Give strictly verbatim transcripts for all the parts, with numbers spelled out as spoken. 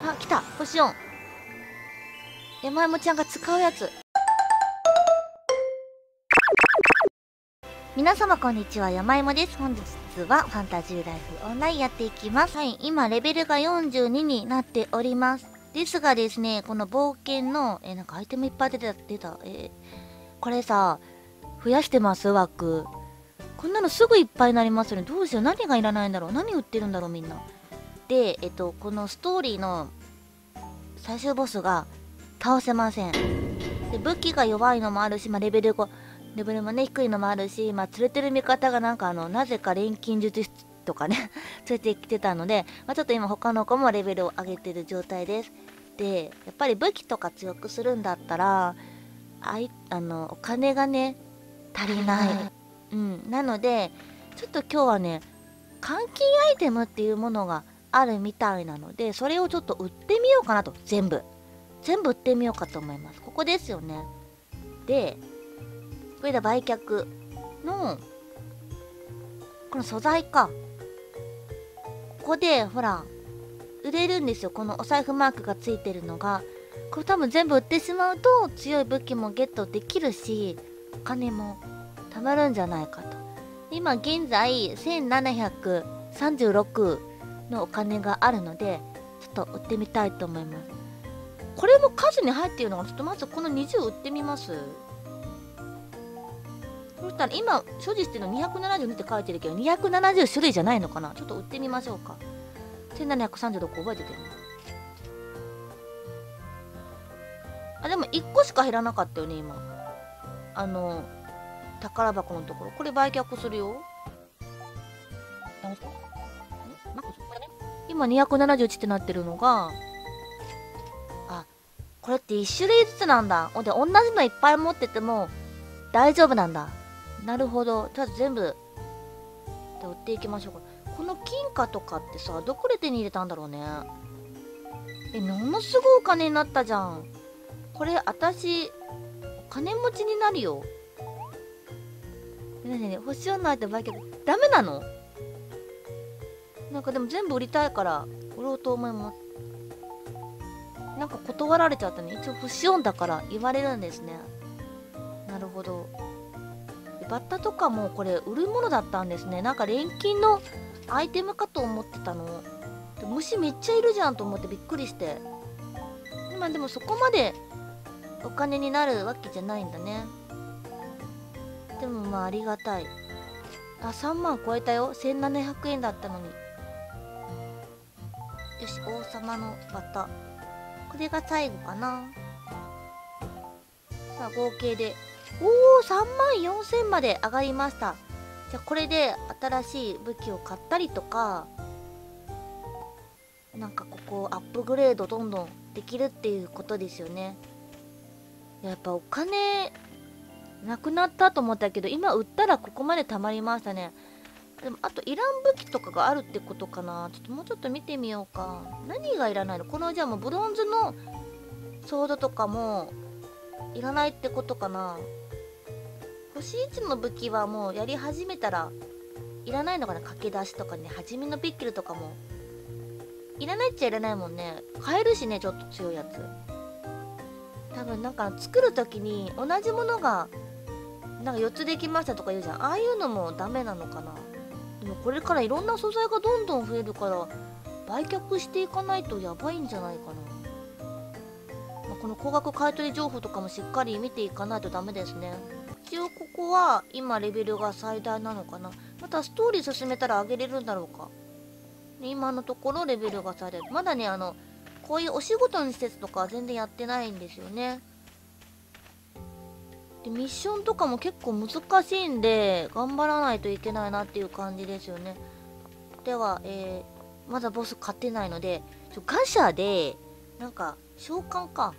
あ、来た星よん。山芋ちゃんが使うやつ。皆様こんにちは、山芋です。本日はファンタジーライフオンラインやっていきます。はい、今レベルがよんじゅうにになっております。ですがですね、この冒険の、え、なんかアイテムいっぱい出た、出た、えー、これさ、増やしてます枠。こんなのすぐいっぱいになりますよね。どうしよう、何がいらないんだろう、何売ってるんだろうみんな。で、えっと、このストーリーの最終ボスが倒せません。で、武器が弱いのもあるし、まあ、レベルご、レベルもね、低いのもあるし、まあ、連れてる味方がなんかあの、なぜか錬金術師とかね、連れてきてたので、まあ、ちょっと今他の子もレベルを上げてる状態です。で、やっぱり武器とか強くするんだったら、あい、あの、お金がね、足りない。うん。なので、ちょっと今日はね、換金アイテムっていうものがあるみたいなので、それをちょっと売ってみようかなと。全部。全部売ってみようかと思います。ここですよね。で、これで売却の、この素材か。ここで、ほら、売れるんですよ。このお財布マークがついてるのが。これ多分全部売ってしまうと強い武器もゲットできるし、お金も貯まるんじゃないかと。今現在せんななひゃくさんじゅうろくのお金があるので、ちょっと売ってみたいと思います。これも数に入っているのかな。ちょっとまずこのにじゅう売ってみます。そしたら今所持してるのにひゃくななじゅうにって書いてるけど、にひゃくななじゅう種類じゃないのかな。ちょっと売ってみましょうか。せんななひゃくさんじゅうろく覚えててる。あ、でもいっこしか減らなかったよね今。あの宝箱のところ。これ売却するよ。今にひゃくななじゅういちってなってるのが、あ、これっていち種類ずつなんだ。で、同じのいっぱい持ってても大丈夫なんだ。なるほど。じゃあ全部で売っていきましょうか。この金貨とかってさ、どこで手に入れたんだろうね。え、ものすごいお金になったじゃん。これ私お金持ちになるよ。ねえねえねえ、星をないと売却ダメなの？なんかでも全部売りたいから売ろうと思います。なんか断られちゃったね。一応星よんだから言われるんですね。なるほど。バッタとかもこれ売るものだったんですね。なんか錬金のアイテムかと思ってたの。で、虫めっちゃいるじゃんと思ってびっくりして。まあでもそこまでお金になるわけじゃないんだね。でもまあありがたい。あ、さんまん超えたよ。せんななひゃくえんだったのに。よし、王様のバッタ。これが最後かな。さあ合計で、おお、さんまんよんせんまで上がりました。じゃあこれで新しい武器を買ったりとか、なんかここアップグレードどんどんできるっていうことですよね。やっぱお金なくなったと思ったけど、今売ったらここまで貯まりましたね。でもあといらん武器とかがあるってことかな。ちょっともうちょっと見てみようか。何がいらないの？このじゃあもうブロンズのソードとかもいらないってことかな。星いちの武器はもうやり始めたらいらないのかな。駆け出しとかね、初めのピッケルとかもいらないっちゃいらないもんね。買えるしね、ちょっと強いやつ。多分なんか作る時に同じものがなんかよっつできましたとか言うじゃん。ああいうのもダメなのかな。でもこれからいろんな素材がどんどん増えるから売却していかないとやばいんじゃないかな。まあ、この高額買取情報とかもしっかり見ていかないとダメですね。一応ここは今レベルが最大なのかな。またストーリー進めたら上げれるんだろうか。今のところレベルが最大。まだね、あのこういうお仕事の施設とかは全然やってないんですよね。でミッションとかも結構難しいんで頑張らないといけないなっていう感じですよね。では、えー、まだボス勝てないのでちょガシャでなんか召喚か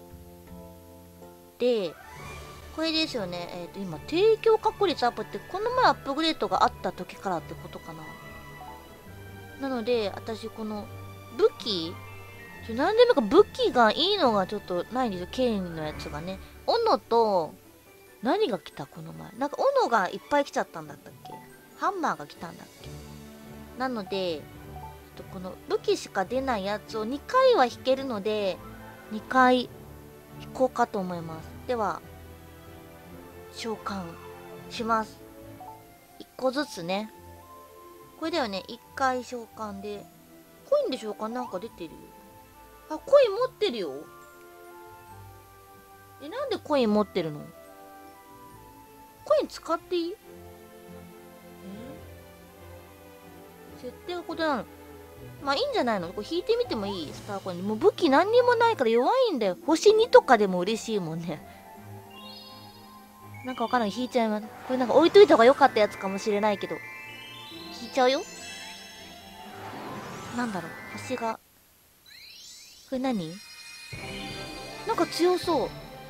で、これですよね。えっと今提供確率アップってこの前アップグレードがあった時からってことかな。なので私この武器ちょ何でもか武器がいいのがちょっとないんですよ。剣のやつがね。斧と何が来たこの前。なんか斧がいっぱい来ちゃったんだったっけ。ハンマーが来たんだっけ。なのでとこの武器しか出ないやつをにかいは引けるのでにかい引こうかと思います。では召喚します。いっこずつね。これだよね。いっかい召喚でコインで召喚なんか出てるよ。あ、コイン持ってるよ。え、なんでコイン持ってるの？コイン使っていい？え、設定が異なる。まあいいんじゃないの？これ引いてみてもいい？スターコイン。もう武器何にもないから弱いんだよ。星にとかでも嬉しいもんね。なんかわからん。引いちゃいます。これなんか置いといた方が良かったやつかもしれないけど。引いちゃうよ。なんだろう。星が。これ何？なんか強そう。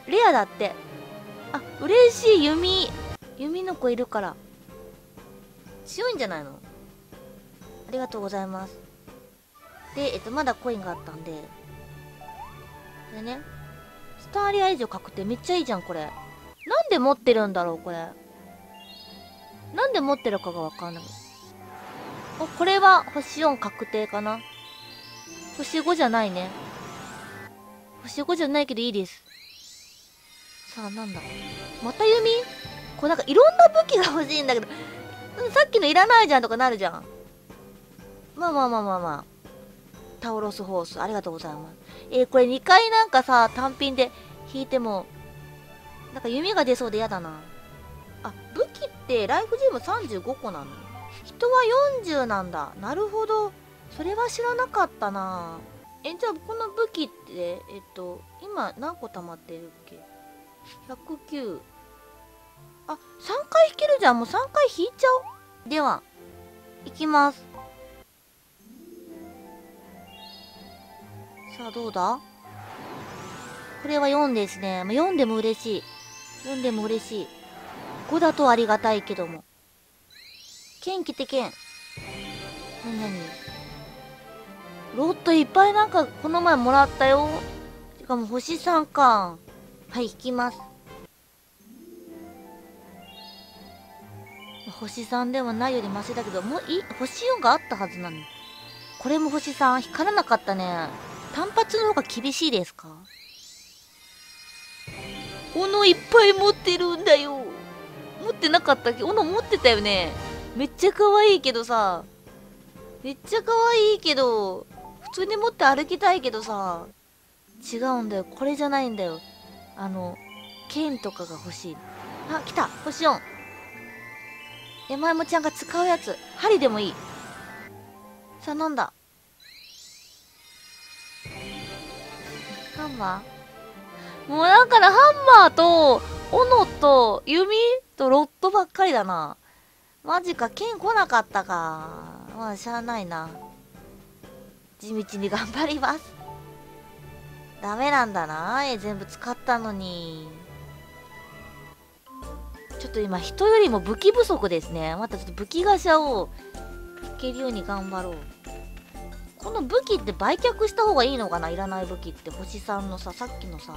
レアだって。あ、嬉しい。弓。弓の子いるから。強いんじゃないの？ありがとうございます。で、えっと、まだコインがあったんで。でね。スターリア以上確定。めっちゃいいじゃん、これ。なんで持ってるんだろう、これ。なんで持ってるかがわかんない。お、これは星よん確定かな。星ごじゃないね。星ごじゃないけどいいです。さあ、なんだ。また弓？これなんかいろんな武器が欲しいんだけど、うん、さっきのいらないじゃんとかなるじゃん。まあまあまあまあまあ。タオロスホース、ありがとうございます。えー、これにかいなんかさ、単品で引いても、なんか弓が出そうで嫌だな。あ、武器ってライフジムさんじゅうごこなの？人はよんじゅうなんだ。なるほど。それは知らなかったな。え、じゃあこの武器って、えっと、今何個溜まってるっけ？ ひゃくきゅう。あ、さんかい引けるじゃん。もうさんかい引いちゃおう。では、いきます。さあ、どうだ？これはよんですね。まあ、よんでも嬉しい。よんでも嬉しい。ごだとありがたいけども。剣来て剣。なになに？ロットいっぱいなんかこの前もらったよ。しかも星さんか。はい、引きます。星さんではないよりマシだけど、もうい星よんがあったはずなの。これも星さん光らなかったね。単発の方が厳しいですか？斧いっぱい持ってるんだよ。持ってなかったっけ？斧持ってたよね。めっちゃ可愛いけどさ。めっちゃ可愛いけど、普通に持って歩きたいけどさ。違うんだよ。これじゃないんだよ。あの、剣とかが欲しい。あ、来た。星よん。山芋ちゃんが使うやつ。針でもいい。さあ、なんだ？ハンマー？もうだからハンマーと、斧と、弓とロッドばっかりだな。マジか、剣来なかったか。まあ、しゃあないな。地道に頑張ります。ダメなんだな。え、全部使ったのに。ちょっと今、人よりも武器不足ですね。またちょっと武器ガシャを引けるように頑張ろう。この武器って売却した方がいいのかな？いらない武器って。星さんのさ、さっきのさ、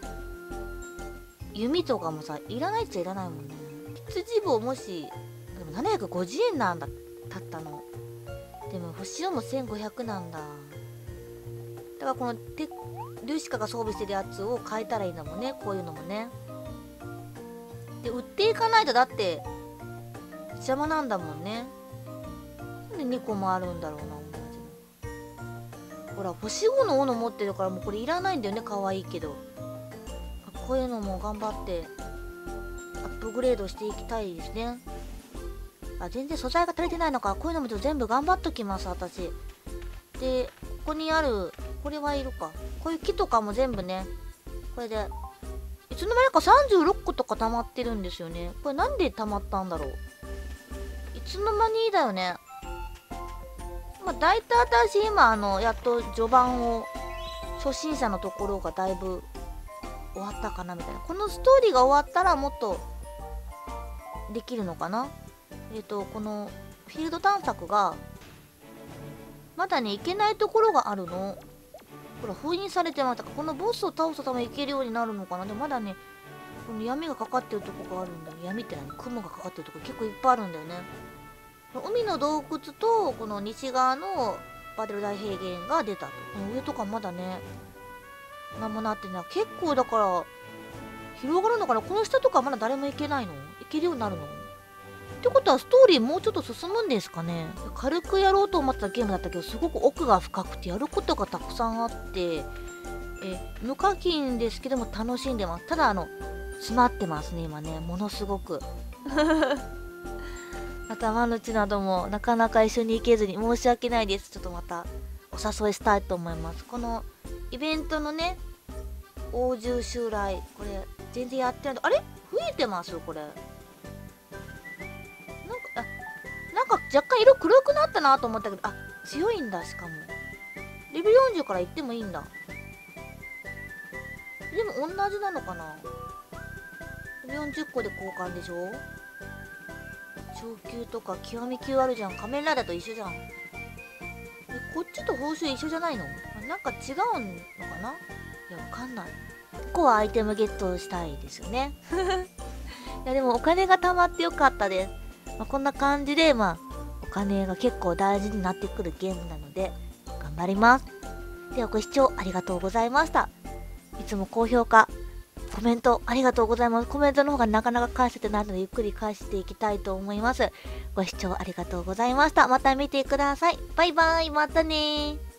弓とかもさ、いらないっちゃいらないもんね。羊棒もし、でもななひゃくごじゅうえんなんだ、たったの。でも星よんもせんごひゃくなんだ。だからこのテルシカが装備してるやつを変えたらいいんだもんね。こういうのもね。で、売っていかないとだって邪魔なんだもんね。なんでにこもあるんだろうな、同じの。ほら、星ごの斧持ってるからもうこれいらないんだよね。可愛いけど。こういうのも頑張ってアップグレードしていきたいですね。あ、全然素材が足りてないのか。こういうのもちょっと全部頑張っときます、私。で、ここにある、これはいるか。こういう木とかも全部ね、これで、いつの間にかさんじゅうろっことか溜まってるんですよね。これなんで溜まったんだろう。いつの間にだよね。まあ、大体私今、あの、やっと序盤を、初心者のところがだいぶ終わったかなみたいな。このストーリーが終わったらもっとできるのかな。えっと、このフィールド探索が、まだね、行けないところがあるの。ほら、封印されてましたか。このボスを倒すために行けるようになるのかな。でもまだね、この闇がかかってるとこがあるんだよ。闇って何？雲がかかってるとこ結構いっぱいあるんだよね。海の洞窟と、この西側のバトル大平原が出たと。上とかまだね何もなってない。結構だから広がるのかな。この下とかまだ誰も行けないの？行けるようになるの？ってことはストーリーもうちょっと進むんですかね。軽くやろうと思ったゲームだったけどすごく奥が深くてやることがたくさんあって、え無課金ですけども楽しんでます。ただあの詰まってますね今ね、ものすごく頭の血などもなかなか一緒に行けずに申し訳ないです。ちょっとまたお誘いしたいと思います。このイベントのね王獣襲来、これ全然やってない。あれ増えてますこれ。なんかあなんか若干色黒くなったなと思ったけど、あ強いんだ。しかもレベルよんじゅうからいってもいいんだ。でも同じなのかな。よんじゅっこで交換でしょ。昇級とか極み級あるじゃん。仮面ライダーと一緒じゃん。えこっちと報酬一緒じゃないの？なんか違うのかな。いやわかんない。ここはアイテムゲットしたいですよねいやでもお金が貯まってよかったです。まあ、こんな感じでまあお金が結構大事になってくるゲームなので頑張ります。ではご視聴ありがとうございました。いつも高評価コメントありがとうございます。コメントの方がなかなか返せてないのでゆっくり返していきたいと思います。ご視聴ありがとうございました。また見てください。バイバイ。またねー。